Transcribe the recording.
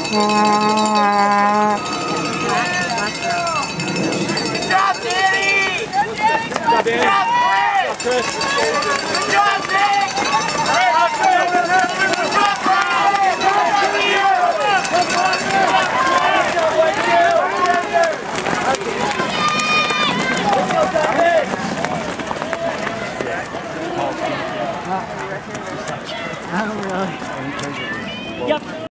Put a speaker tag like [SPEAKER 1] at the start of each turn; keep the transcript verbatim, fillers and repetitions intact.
[SPEAKER 1] job, Danny! Good job, Chris! Good job, Nick!
[SPEAKER 2] I don't really.
[SPEAKER 3] Yep.